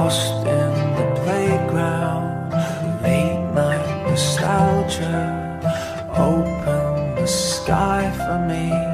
lost in the playground. Late night nostalgia, open the sky for me.